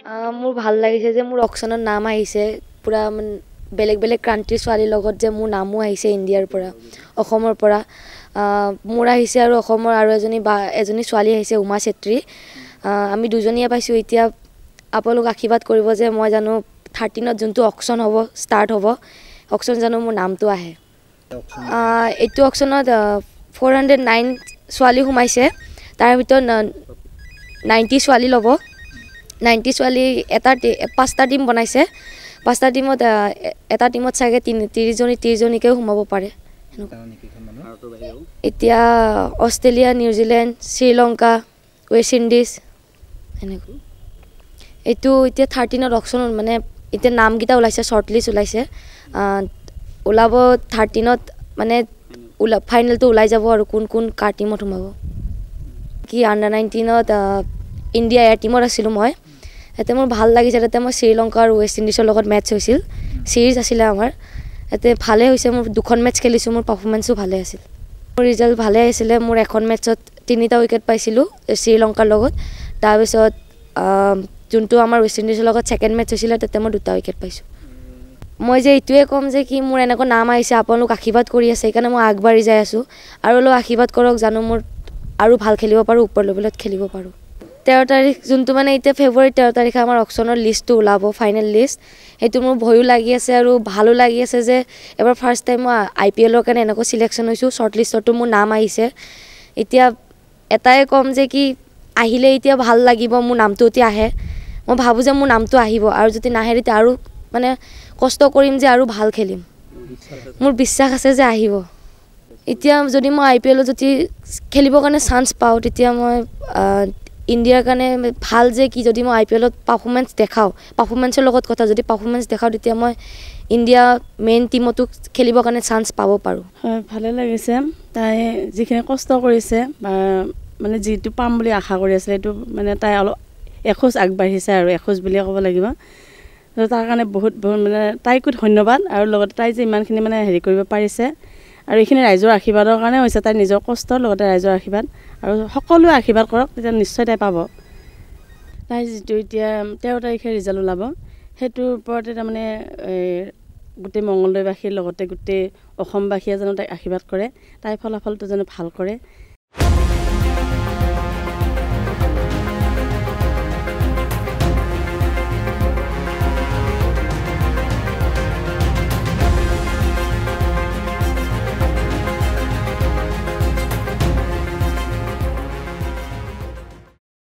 মোৰ ভাল লাগিছে যে মোৰ অকশ্যনত নাম আহিছে পুৰা বেলেগ বেলেগ কাণ্ট্ৰিৰ ছোৱালীৰ লগত যে মোৰ নামো আহিছে ইণ্ডিয়াৰ পৰা অসমৰ পৰা মোৰ আহিছে আৰু অসমৰ আৰু এজনী ছোৱালী আহিছে উমা চেত্ৰী আমি দুজনীয়ে পাইছোঁ এতিয়া আপোনালোক আশীৰ্বাদ কৰিব যে মই জানো 13ত যোনটো অকশ্যন হ'ব ষ্টাৰ্ট হ'ব অকশ্যন জানো মোৰ নামটো আহে এইটো অকশ্যনত 409 ছোৱালী সোমাইছে তাৰ ভিতৰত 90 ছোৱালী ল'ব 90 ছোৱালী পাঁচটা টিম বনাইছে পাঁচটা টিমত এটা টিমত চাগে 30জনীকেও সোমাব পাৰে এতিয়া Australia New Zealand Sri Lanka West Indies এনেকুৱা এইটো এতিয়া 13ত অকশ্যনত মানে এতিয়া নামকেইটা ওলাইছে শ্বৰ্ট লিষ্ট ওলাইছে ওলাব 13ত মানে ফাইনেলটো ওলাই যাব আৰু কোন কোন কাৰ টিমত সোমাব কি আণ্ডাৰ 19ত ইণ্ডিয়া এয়াৰ টিমত আছিলোঁ মই ইয়াতে মোৰ ভাল লাগিছে তাতে মই শ্ৰীলংকা আৰু ৱেষ্ট ইণ্ডিজৰ লগত মেটচ হৈছিল ছিৰিজ আছিলে আমাৰ ইয়াতে ভালে হৈছে মোৰ দুখন মেটচ খেলিছোঁ মোৰ পাৰফৰ্মেঞ্চো ভালে আছিল মোৰ ৰিজাল্ট ভালে আহিছিলে মোৰ এখন মেটচত 3টা উইকেট পাইছিলোঁ শ্ৰীলংকাৰ লগত তাৰপিছত যোনটো আমাৰ ৱেষ্ট ইণ্ডিজৰ লগত ছেকেণ্ড মেটচ হৈছিলে তাতে মই 2টা উইকেট পাইছোঁ মই যে এইটোৱে ক'ম যে কি মোৰ এনেকুৱা নাম আহিছে আপোনালোক আশীৰ্বাদ কৰি আছে সেইকাৰণে মই আগবাঢ়ি যাই আছোঁ আৰু অলপ আশীৰ্বাদ কৰক জানো মোৰ আৰু ভাল খেলিব পাৰোঁ ওপৰ লেভেলত খেলিব পাৰোঁ 13 তাৰিখ যোনটো মানে এতিয়া ফেব্ৰুৱাৰী 13 তাৰিখে আমাৰ অকশ্যনৰ লিষ্টটো ওলাব ফাইনেল লিষ্ট সেইটো মোৰ ভয়ো লাগি আছে আৰু ভালো লাগি আছে যে এবাৰ ফাৰ্ষ্ট টাইম মই IPLৰ কাৰণে এনেকুৱা চিলেকশ্যন হৈছোঁ শ্বৰ্ট লিষ্টতো মোৰ নাম আহিছে এতিয়া এটাই ক'ম যে কি আহিলে এতিয়া ভাল লাগিব মোৰ নামটো এতিয়া আহে মই ভাবোঁ যে মোৰ নামটো আহিব আৰু যদি নাহে তেতিয়া আৰু মানে কষ্ট কৰিম যে আৰু ভাল খেলিম মোৰ বিশ্বাস আছে যে আহিব এতিয়া যদি মই IPLত যদি খেলিবৰ কাৰণে চান্স পাওঁ তেতিয়া মই ইণ্ডিয়াৰ কাৰণে ভাল যে কি যদি মই IPLত পাৰফৰ্মেঞ্চ দেখাওঁ পাৰফৰ্মেঞ্চৰ লগত কথা যদি পাৰফৰ্মেঞ্চ দেখাওঁ তেতিয়া মই ইণ্ডিয়া মেইন টিমতো খেলিবৰ কাৰণে চান্স পাব পাৰোঁ হয় ভালে লাগিছে তাই যিখিনি কষ্ট কৰিছে বা মানে যিটো পাম বুলি আশা কৰি আছিলে এইটো মানে তাই অলপ এখোজ আগবাঢ়িছে আৰু এখোজ বুলিয়ে ক'ব লাগিব তাৰ কাৰণে বহুত মানে তাইকো ধন্যবাদ আৰু লগতে তাই যে ইমানখিনি মানে হেৰি কৰিব পাৰিছে আৰু এইখিনি ৰাইজৰ আশীৰ্বাদৰ কাৰণে হৈছে তাই নিজৰ কষ্টৰ লগতে ৰাইজৰ আশীৰ্বাদ আৰু সকলোৱে আশীৰ্বাদ কৰক তেতিয়া নিশ্চয় তাই পাব তাই যিটো এতিয়া 13 তাৰিখে ৰিজাল্ট ওলাব সেইটোৰ ওপৰতে তাৰমানে গোটেই মংগলদৈবাসীৰ লগতে গোটেই অসমবাসীয়ে যেন তাইক আশীৰ্বাদ কৰে তাই ফলাফলটো যেন ভাল কৰে